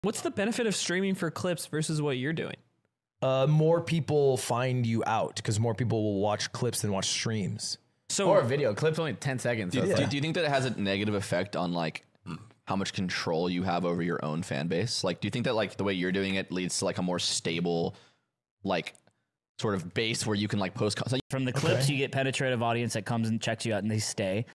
What's the benefit of streaming for clips versus what you're doing? More people find you out because more people will watch clips than watch streams. So or a video clip's only 10 seconds. Do you think that it has a negative effect on like how much control you have over your own fan base? Like, do you think that like the way you're doing it leads to like a more stable, like sort of base where you can like post from the clips? You get penetrative audience that comes and checks you out and they stay.